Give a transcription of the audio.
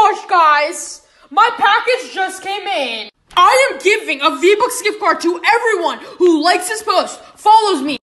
gosh, guys. My package just came in. I am giving a V-Bucks gift card to everyone who likes this post, follows me,